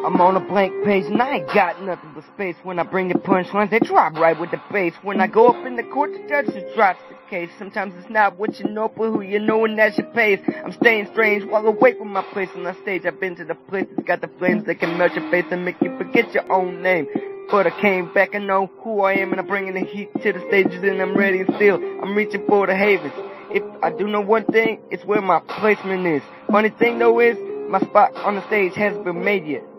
I'm on a blank page and I ain't got nothing but space. When I bring the punchlines, they drop right with the bass. When I go up in the court, the judge just drops the case. Sometimes it's not what you know, but who you know, and that's your pace. I'm staying strange while away from my place on the stage. I've been to the place that's got the flames that can melt your face and make you forget your own name. But I came back, I know who I am, and I'm bringing the heat to the stages, and I'm ready and still, I'm reaching for the havens. If I do know one thing, it's where my placement is. Funny thing though is, my spot on the stage hasn't been made yet.